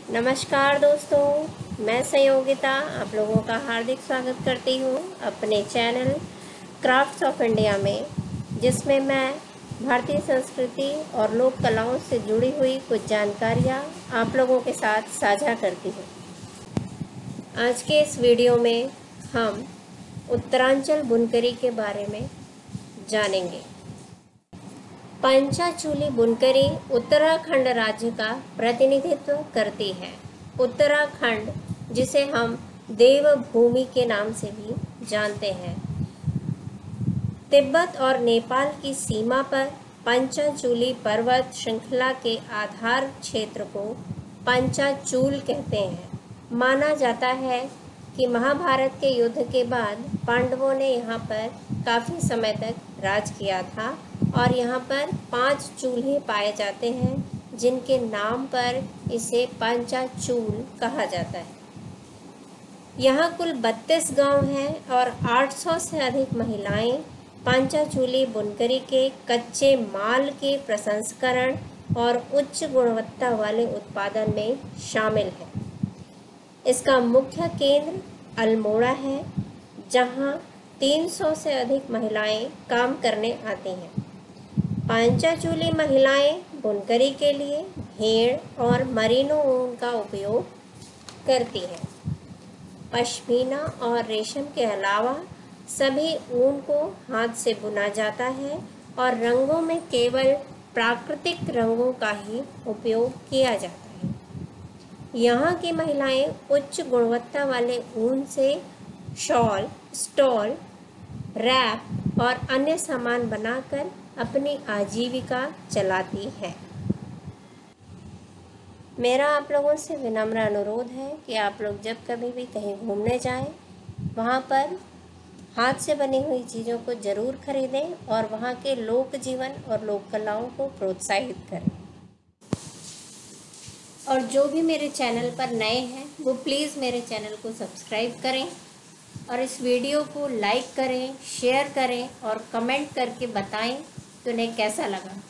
नमस्कार दोस्तों, मैं संयोगिता आप लोगों का हार्दिक स्वागत करती हूँ अपने चैनल क्राफ्ट्स ऑफ इंडिया में, जिसमें मैं भारतीय संस्कृति और लोक कलाओं से जुड़ी हुई कुछ जानकारियाँ आप लोगों के साथ साझा करती हूँ। आज के इस वीडियो में हम उत्तरांचल बुनकरी के बारे में जानेंगे। पंचाचूली बुनकरी उत्तराखंड राज्य का प्रतिनिधित्व करती है। उत्तराखंड, जिसे हम देवभूमि के नाम से भी जानते हैं, तिब्बत और नेपाल की सीमा पर पंचाचूली पर्वत श्रृंखला के आधार क्षेत्र को पंचाचूल कहते हैं। माना जाता है कि महाभारत के युद्ध के बाद पांडवों ने यहाँ पर काफ़ी समय तक राज किया था और यहाँ पर 5 चूल्हे पाए जाते हैं, जिनके नाम पर इसे पंचाचूल कहा जाता है। यहाँ कुल 32 गांव हैं और 800 से अधिक महिलाएं पंचाचूली बुनकरी के कच्चे माल के प्रसंस्करण और उच्च गुणवत्ता वाले उत्पादन में शामिल हैं। इसका मुख्य केंद्र अल्मोड़ा है, जहाँ 300 से अधिक महिलाएं काम करने आती हैं। पंचाचूली महिलाएं बुनकरी के लिए भेड़ और मरीनो ऊन का उपयोग करती हैं। पश्मीना और रेशम के अलावा सभी ऊन को हाथ से बुना जाता है और रंगों में केवल प्राकृतिक रंगों का ही उपयोग किया जाता है। यहाँ की महिलाएं उच्च गुणवत्ता वाले ऊन से शॉल, स्टॉल, रैप और अन्य सामान बनाकर अपनी आजीविका चलाती है। मेरा आप लोगों से विनम्र अनुरोध है कि आप लोग जब कभी भी कहीं घूमने जाएं, वहाँ पर हाथ से बनी हुई चीज़ों को ज़रूर खरीदें और वहाँ के लोक जीवन और लोक कलाओं को प्रोत्साहित करें। और जो भी मेरे चैनल पर नए हैं वो प्लीज़ मेरे चैनल को सब्सक्राइब करें और इस वीडियो को लाइक करें, शेयर करें और कमेंट करके बताएं कि उन्हें कैसा लगा।